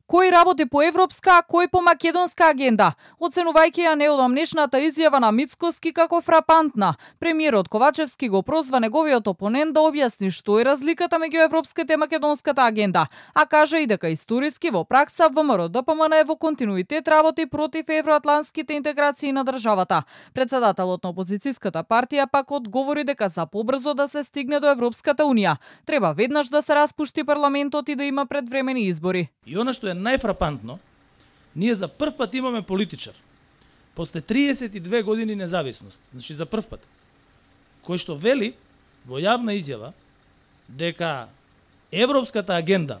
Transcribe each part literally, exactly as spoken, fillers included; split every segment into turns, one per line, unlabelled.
Кој работи по европска, а кој по македонска агенда? Оценувајќи ја неодамнешната изјава на Мицкоски како фрапантна, премиерот Ковачевски го прозва неговиот опонент да објасни што е разликата меѓу европската и македонската агенда, а кажа и дека историски во пракса ВМРО-ДПМН е во континуитет работи против евроатлантските интеграции на државата. Председателот на опозицијската партија пак одговори дека за побрзо да се стигне до Европската унија, треба веднаш да се распушти парламентот и да има предвремени избори.
И она што е најфрапантно, ние за прв пат имаме политичар, после триесет и две години независност, значи за прв пат, кој што вели во јавна изјава дека европската агенда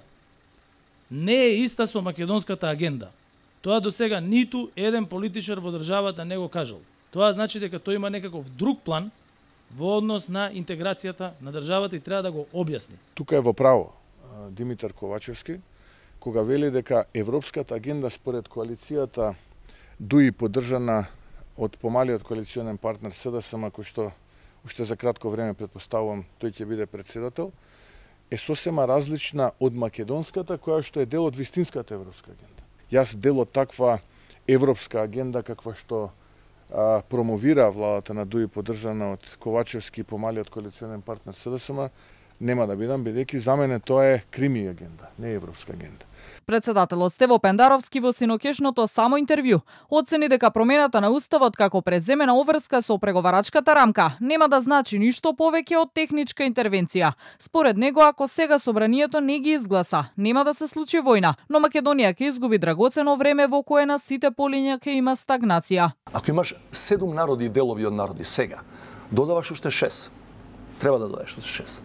не е иста со македонската агенда. Тоа до сега ниту еден политичар во државата не го кажал. Тоа значи дека тој има некаков друг план во однос на интеграцијата на државата и треба да го објасни.
Тука е во право Димитар Ковачевски, кога вели дека европската агенда според коалицијата ДУИ поддржана од помалиот коалиционен партнер СДСМ, кој што уште за кратко време претпоставувам тој ќе биде председател, е сосема различна од македонската, која што е дел од вистинската европска агенда. Јас дел од таква европска агенда каква што а, промовира владата на ДУИ поддржана од Ковачевски и помалиот коалиционен партнер СДСМ, нема да бидам, бидејќи за мене тоа е крими агенда, не е европска агенда.
Председателот Стево Пендаровски во синокешното само интервју оцени дека промената на уставот како преземена обврска со преговарачката рамка нема да значи ништо повеќе од техничка интервенција. Според него, ако сега собранието не ги изгласа, нема да се случи војна, но Македонија ќе изгуби драгоцено време во кое на сите полиња ќе има стагнација.
Ако имаш седум народи и делови од народи сега, додаваш уште шест. Треба да додадеш уште шест.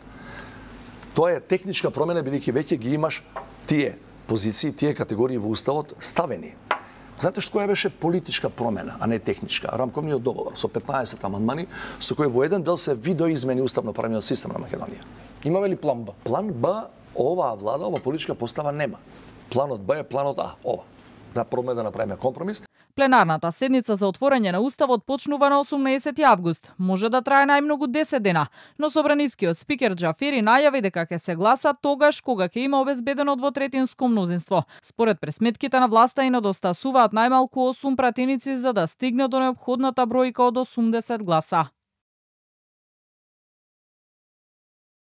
Тоа е техничка промена, бидејќи веќе ги имаш тие позиции, тие категории во уставот ставени. Знаете што која беше политичка промена, а не техничка? Рамковниот договор со петнаесет амандмани, со кој во еден дел се видоизмени уставно-правниот систем на Македонија.
Имаме ли план Б?
План Б оваа влада, ова политичка постава нема. Планот Б е планот А, ова. Да пробаме да направиме компромис.
Пленарната седница за отворање на уставот почнува на осумнаесети август. Може да трае најмногу десет дена, но собранискиот спикер Џафери најави дека ќе се гласа тогаш кога ќе има обезбедено двотретинско мнозинство. Според пресметките на власта и недостасуваат најмалку осум пратеници за да стигне до неопходната бројка од осумдесет гласа.